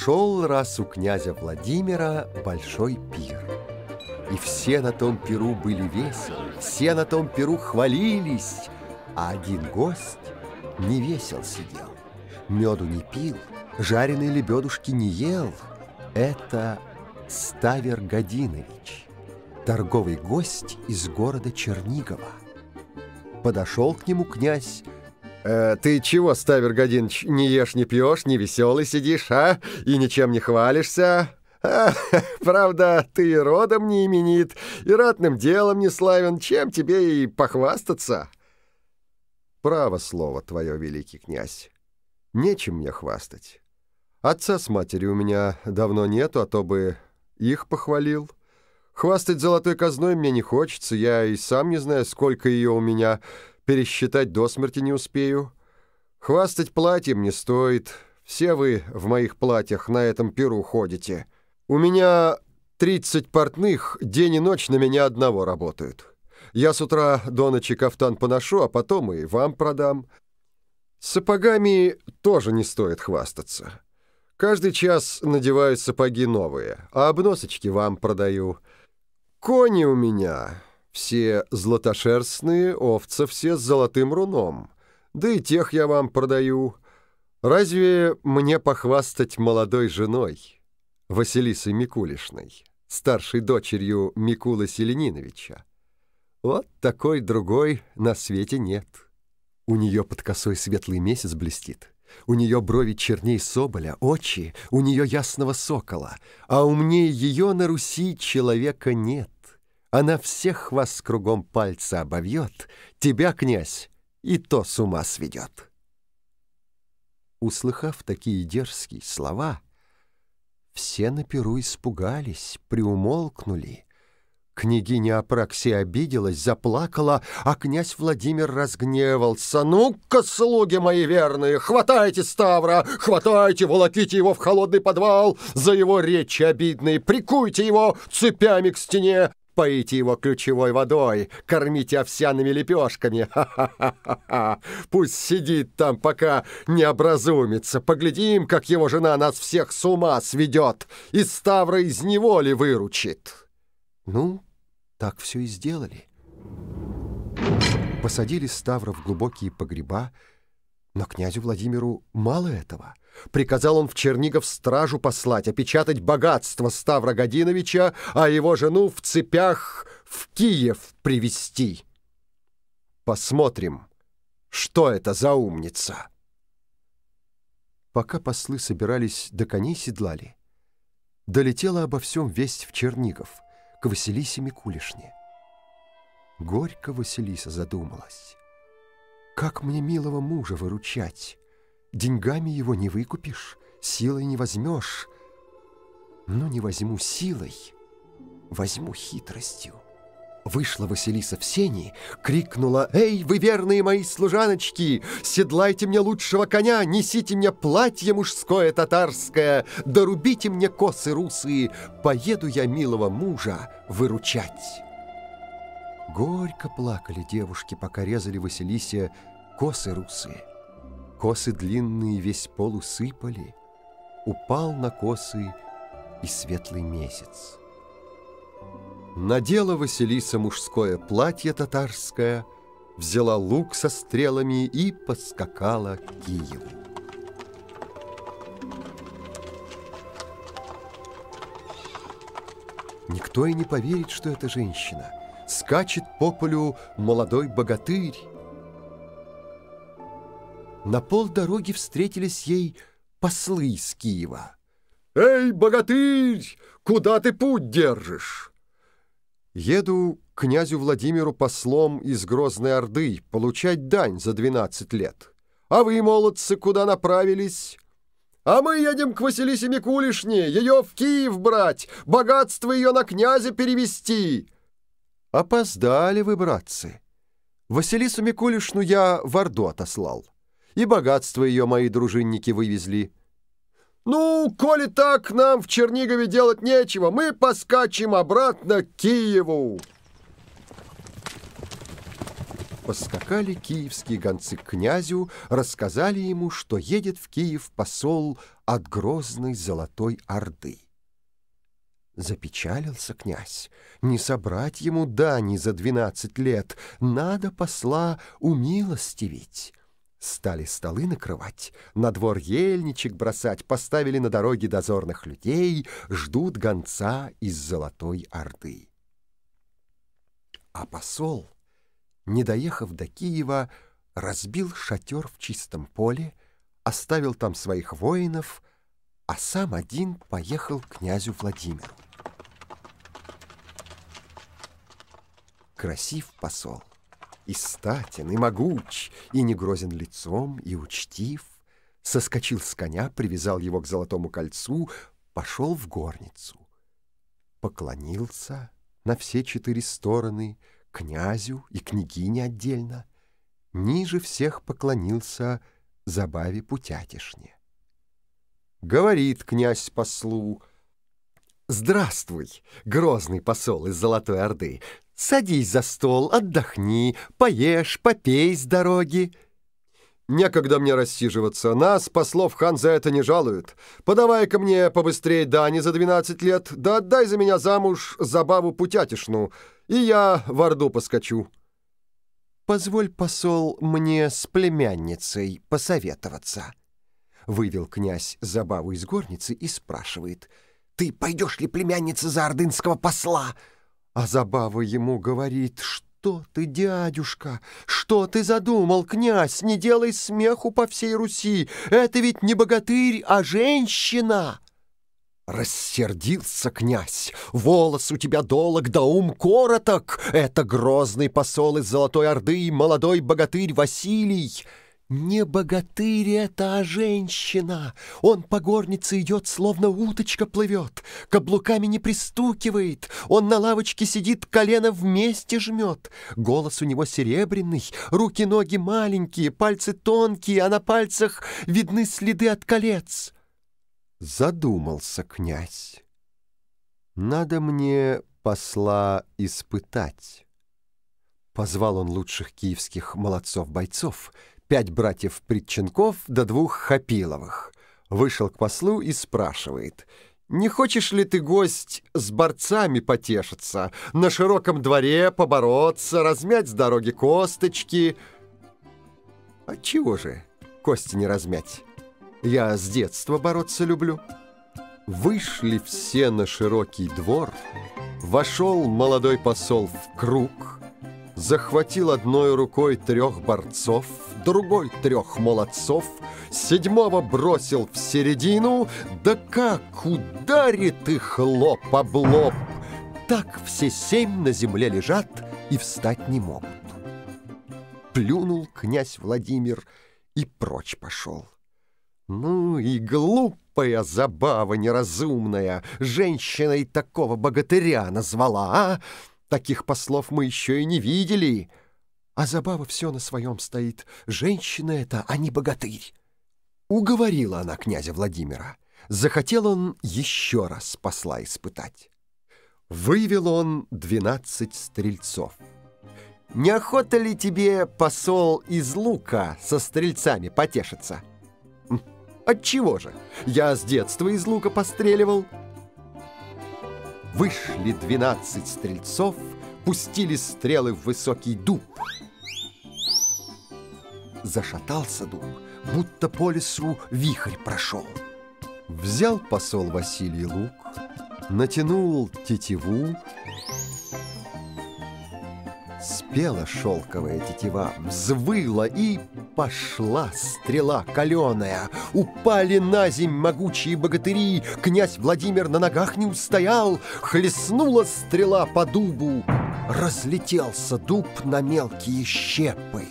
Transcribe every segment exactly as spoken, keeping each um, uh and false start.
Прошел раз у князя Владимира большой пир. И все на том пиру были веселы, все на том пиру хвалились, а один гость не весел сидел, меду не пил, жареной лебедушки не ел. Это Ставер Годинович, торговый гость из города Чернигова. Подошел к нему князь. Э, «Ты чего, Ставер Годинович, не ешь, не пьешь, не веселый сидишь, а? И ничем не хвалишься? А, правда, ты и родом не именит, и ратным делом не славен, чем тебе и похвастаться?» «Право слово твое, великий князь, нечем мне хвастать. Отца с матерью у меня давно нету, а то бы их похвалил. Хвастать золотой казной мне не хочется, я и сам не знаю, сколько ее у меня, пересчитать до смерти не успею. Хвастать платьем не стоит, все вы в моих платьях на этом пиру ходите. У меня тридцать портных день и ночь на меня одного работают. Я с утра до ночи кафтан поношу, а потом и вам продам. С сапогами тоже не стоит хвастаться. Каждый час надеваю сапоги новые, а обносочки вам продаю. Кони у меня все златошерстные, овцы все с золотым руном, да и тех я вам продаю. Разве мне похвастать молодой женой, Василисой Микулишной, старшей дочерью Микулы Селениновича? Вот такой другой на свете нет. У нее под косой светлый месяц блестит, у нее брови черней соболя, очи у нее ясного сокола, а умнее ее на Руси человека нет. Она всех вас кругом пальца обовьет, тебя, князь, и то с ума сведет». Услыхав такие дерзкие слова, все на пиру испугались, приумолкнули. Княгиня Апраксия обиделась, заплакала, а князь Владимир разгневался. «Ну-ка, слуги мои верные, хватайте Ставра, хватайте, волоките его в холодный подвал за его речи обидные, прикуйте его цепями к стене, поите его ключевой водой, кормите овсяными лепешками. Ха-ха-ха-ха! Пусть сидит там, пока не образумится. Поглядим, как его жена нас всех с ума сведет и Ставра из неволи выручит». Ну, так все и сделали. Посадили Ставра в глубокие погреба, но князю Владимиру мало этого. Приказал он в Чернигов стражу послать, опечатать богатство Ставра Годиновича, а его жену в цепях в Киев привезти. Посмотрим, что это за умница. Пока послы собирались да коней седлали, долетела обо всем весть в Чернигов, к Василисе Микулишне. Горько Василиса задумалась. Как мне милого мужа выручать? Деньгами его не выкупишь, силой не возьмешь. Ну, не возьму силой, возьму хитростью. Вышла Василиса в сени, крикнула: «Эй, вы верные мои служаночки, седлайте мне лучшего коня, несите мне платье мужское татарское, дорубите мне косы русые, поеду я милого мужа выручать». Горько плакали девушки, пока резали Василисе косы русые. Косы длинные весь пол усыпали, упал на косы и светлый месяц. Надела Василиса мужское платье татарское, взяла лук со стрелами и поскакала к Киеву. Никто и не поверит, что это женщина. Скачет по полю молодой богатырь. На полдороги встретились ей послы из Киева. «Эй, богатырь, куда ты путь держишь?» «Еду к князю Владимиру послом из Грозной Орды получать дань за двенадцать лет. А вы, молодцы, куда направились?» «А мы едем к Василисе Микулишне, ее в Киев брать, богатство ее на князя перевести». «Опоздали вы, братцы. Василису Микулишну я в Орду отослал, и богатство ее мои дружинники вывезли». «Ну, коли так, нам в Чернигове делать нечего, мы поскачем обратно к Киеву». Поскакали киевские гонцы к князю, рассказали ему, что едет в Киев посол от грозной Золотой Орды. Запечалился князь, не собрать ему дани за двенадцать лет, надо посла умилостивить. Стали столы накрывать, на двор ельничек бросать, поставили на дороге дозорных людей, ждут гонца из Золотой Орды. А посол, не доехав до Киева, разбил шатер в чистом поле, оставил там своих воинов, а сам один поехал к князю Владимиру. Красив посол, и статен, и могуч, и не грозен лицом, и учтив, соскочил с коня, привязал его к золотому кольцу, пошел в горницу. Поклонился на все четыре стороны князю и княгине отдельно, ниже всех поклонился Забаве Путятишне. Говорит князь послу: «Здравствуй, грозный посол из Золотой Орды! Садись за стол, отдохни, поешь, попей с дороги». «Некогда мне рассиживаться, нас, послов, хан за это не жалует. Подавай-ка мне побыстрее дани за двенадцать лет, да отдай за меня замуж Забаву Путятишну, и я в Орду поскочу». «Позволь, посол, мне с племянницей посоветоваться». Вывел князь Забаву из горницы и спрашивает: «Ты пойдешь ли, племянница, за ордынского посла?» А Забава ему говорит: «Что ты, дядюшка, что ты задумал, князь? Не делай смеху по всей Руси, это ведь не богатырь, а женщина!» Рассердился князь: «Волос у тебя долог, да ум короток, это грозный посол из Золотой Орды, молодой богатырь Василий». «Не богатырь это, а женщина. Он по горнице идет, словно уточка плывет, каблуками не пристукивает, он на лавочке сидит, колено вместе жмет, голос у него серебряный, руки-ноги маленькие, пальцы тонкие, а на пальцах видны следы от колец». Задумался князь: «Надо мне посла испытать». Позвал он лучших киевских молодцов-бойцов, пять братьев-Притченков да двух Хапиловых. Вышел к послу и спрашивает: «Не хочешь ли ты, гость, с борцами потешиться, на широком дворе побороться, размять с дороги косточки?» «Отчего же кости не размять? Я с детства бороться люблю». Вышли все на широкий двор, вошел молодой посол в круг, захватил одной рукой трех борцов, другой трех молодцов, седьмого бросил в середину, да как ударит их лоб об лоб, так все семь на земле лежат и встать не могут. Плюнул князь Владимир и прочь пошел. Ну и глупая Забава неразумная, женщиной такого богатыря назвала, а? Таких послов мы еще и не видели. А Забава все на своем стоит. Женщина это, а не богатырь. Уговорила она князя Владимира. Захотел он еще раз посла испытать. Вывел он двенадцать стрельцов. «Не охота ли тебе, посол, из лука со стрельцами потешиться?» «Отчего же? Я с детства из лука постреливал». Вышли двенадцать стрельцов, пустили стрелы в высокий дуб. Зашатался дуб, будто по лесу вихрь прошел. Взял посол Василий лук, натянул тетиву. Спела шелковая тетива, взвыла, и пошла стрела каленая. Упали на земь могучие богатыри, князь Владимир на ногах не устоял, хлестнула стрела по дубу, разлетелся дуб на мелкие щепы.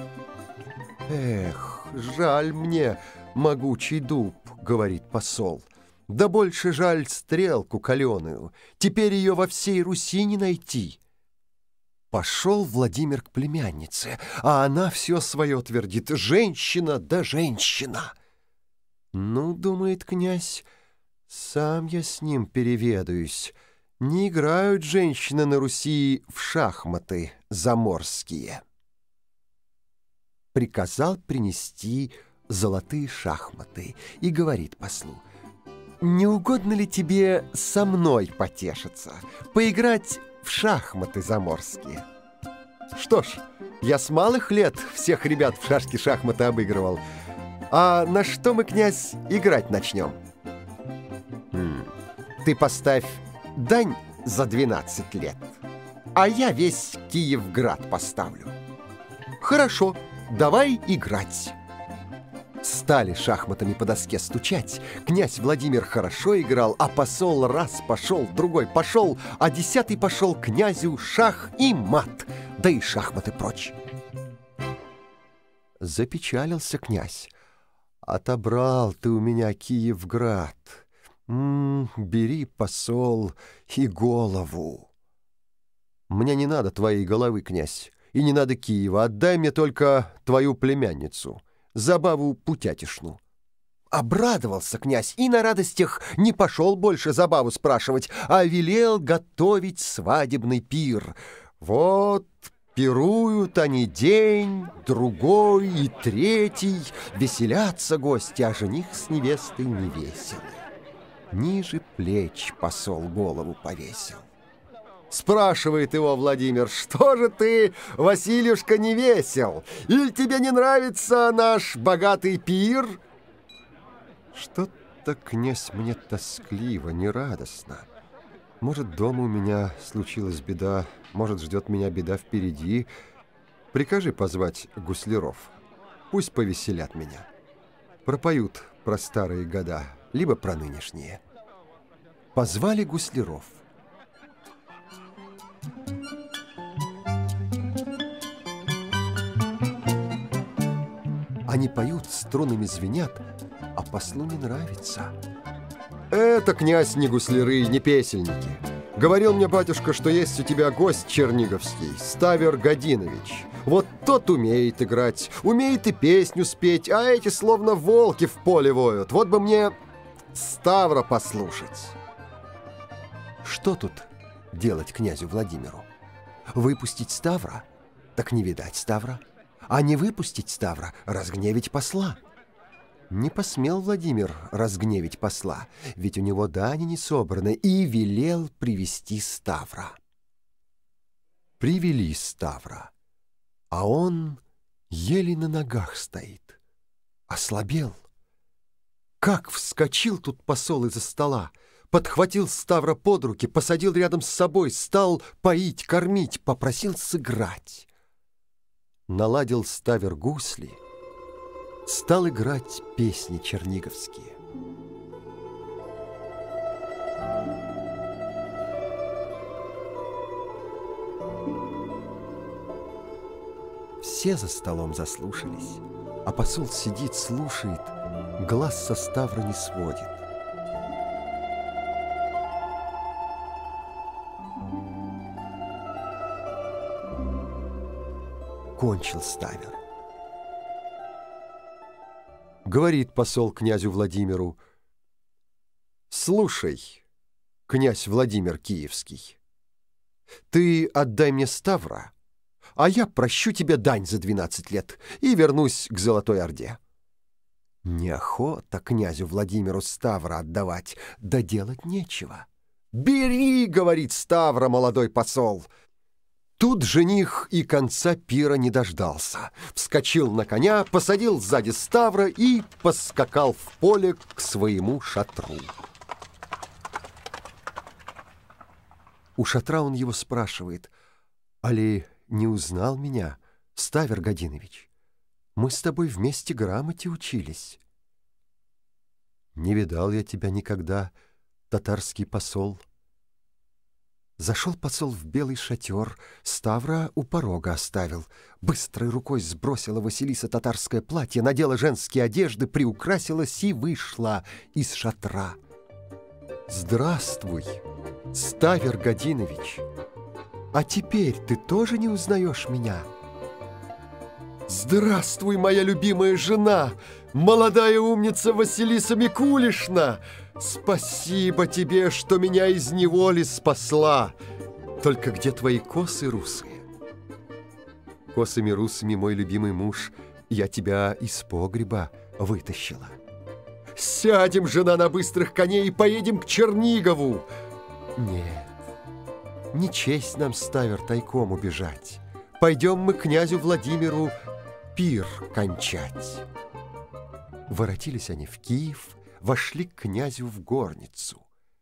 «Эх, жаль мне могучий дуб», — говорит посол, — «да больше жаль стрелку каленую, теперь ее во всей Руси не найти». Пошел Владимир к племяннице, а она все свое твердит: «Женщина да женщина». Ну, думает князь, сам я с ним переведаюсь. Не играют женщины на Руси в шахматы заморские. Приказал принести золотые шахматы и говорит послу: «Не угодно ли тебе со мной потешиться, поиграть в шахматы заморские?» Что ж, я с малых лет всех ребят в шашки-шахматы обыгрывал. А на что мы, князь, играть начнем? Хм, ты поставь дань за двенадцать лет, а я весь Киевград поставлю. Хорошо, давай играть. Стали шахматами по доске стучать. Князь Владимир хорошо играл, а посол раз пошел, другой пошел, а десятый пошел князю шах и мат, да и шахматы прочь. Запечалился князь. Отобрал ты у меня Киевград. М-м, бери, посол, и голову. Мне не надо твоей головы, князь, и не надо Киева. Отдай мне только твою племянницу, Забаву Путятишну. Обрадовался князь и на радостях не пошел больше Забаву спрашивать, а велел готовить свадебный пир. Вот пируют они день, другой и третий, веселятся гости, а жених с невестой не весел. Ниже плеч посол голову повесил. Спрашивает его Владимир: «Что же ты, Василюшка, не весел? Или тебе не нравится наш богатый пир?» Что-то, князь, мне тоскливо, нерадостно. Может, дома у меня случилась беда, может, ждет меня беда впереди. Прикажи позвать гусляров, пусть повеселят меня. Пропоют про старые года, либо про нынешние. Позвали гусляров. Они поют, струнами звенят, а послу не нравится. Это, князь, не гусляры, не песельники. Говорил мне батюшка, что есть у тебя гость черниговский, Ставер Годинович. Вот тот умеет играть, умеет и песню спеть, а эти словно волки в поле воют. Вот бы мне Ставра послушать. Что тут делать князю Владимиру? Выпустить Ставра? Так не видать Ставра. А не выпустить Ставра, разгневить посла. Не посмел Владимир разгневить посла, ведь у него дани не собраны, и велел привести Ставра. Привели Ставра, а он еле на ногах стоит, ослабел. Как вскочил тут посол из-за стола, подхватил Ставра под руки, посадил рядом с собой, стал поить, кормить, попросил сыграть. Наладил Ставер гусли, стал играть песни черниговские. Все за столом заслушались, а посол сидит, слушает, глаз со Ставра не сводит. Кончил Ставер. Говорит посол князю Владимиру: «Слушай, князь Владимир Киевский, ты отдай мне Ставра, а я прощу тебе дань за двенадцать лет и вернусь к Золотой Орде». Неохота князю Владимиру Ставра отдавать, да делать нечего. «Бери, — говорит Ставра молодой посол». Тут жених и конца пира не дождался. Вскочил на коня, посадил сзади Ставра и поскакал в поле к своему шатру. У шатра он его спрашивает: «Али не узнал меня, Ставер Годинович? Мы с тобой вместе грамоте учились». «Не видал я тебя никогда, татарский посол». Зашел посол в белый шатер, Ставра у порога оставил. Быстрой рукой сбросила Василиса татарское платье, надела женские одежды, приукрасилась и вышла из шатра. «Здравствуй, Ставер Годинович! А теперь ты тоже не узнаешь меня?» «Здравствуй, моя любимая жена, молодая умница Василиса Микулишна! Спасибо тебе, что меня из неволи спасла! Только где твои косы русые?» Косами русыми мой любимый муж я тебя из погреба вытащила. Сядем, жена, на быстрых коней и поедем к Чернигову. Нет, не честь нам, Ставер, тайком убежать. Пойдем мы к князю Владимиру пир кончать. Воротились они в Киев, вошли к князю в горницу.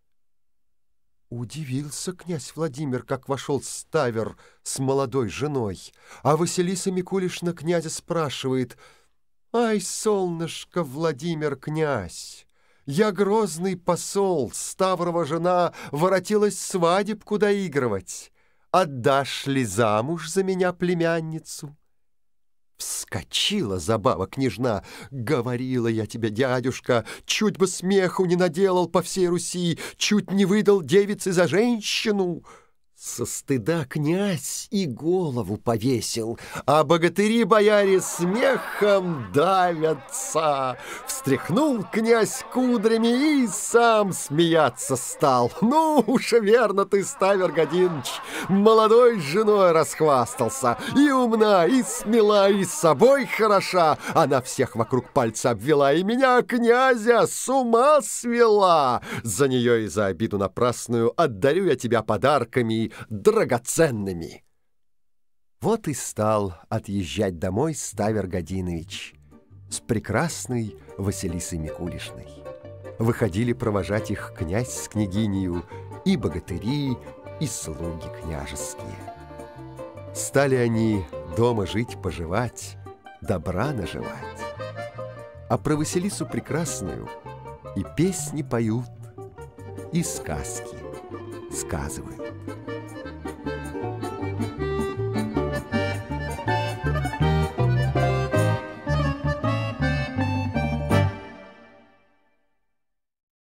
Удивился князь Владимир, как вошел Ставер с молодой женой, а Василиса Микулишна князя спрашивает: «Ай, солнышко, Владимир князь, я грозный посол, Ставрова жена, воротилась свадебку доигрывать. Отдашь ли замуж за меня племянницу?» Вскочила забава княжна: «Говорила я тебе, дядюшка, чуть бы смеху не наделал по всей Руси, чуть не выдал девицы за женщину». Со стыда князь и голову повесил, а богатыри-бояре смехом давятся. Встряхнул князь кудрями и сам смеяться стал. «Ну уж верно ты, Ставер Годиныч, молодой с женой расхвастался. И умна, и смела, и с собой хороша. Она всех вокруг пальца обвела, и меня, князя, с ума свела. За нее и за обиду напрасную отдарю я тебя подарками драгоценными». Вот и стал отъезжать домой Ставер Годинович с прекрасной Василисой Микулишной. Выходили провожать их князь с княгинею, и богатыри, и слуги княжеские. Стали они дома жить-поживать, добра наживать. А про Василису прекрасную и песни поют, и сказки сказывают.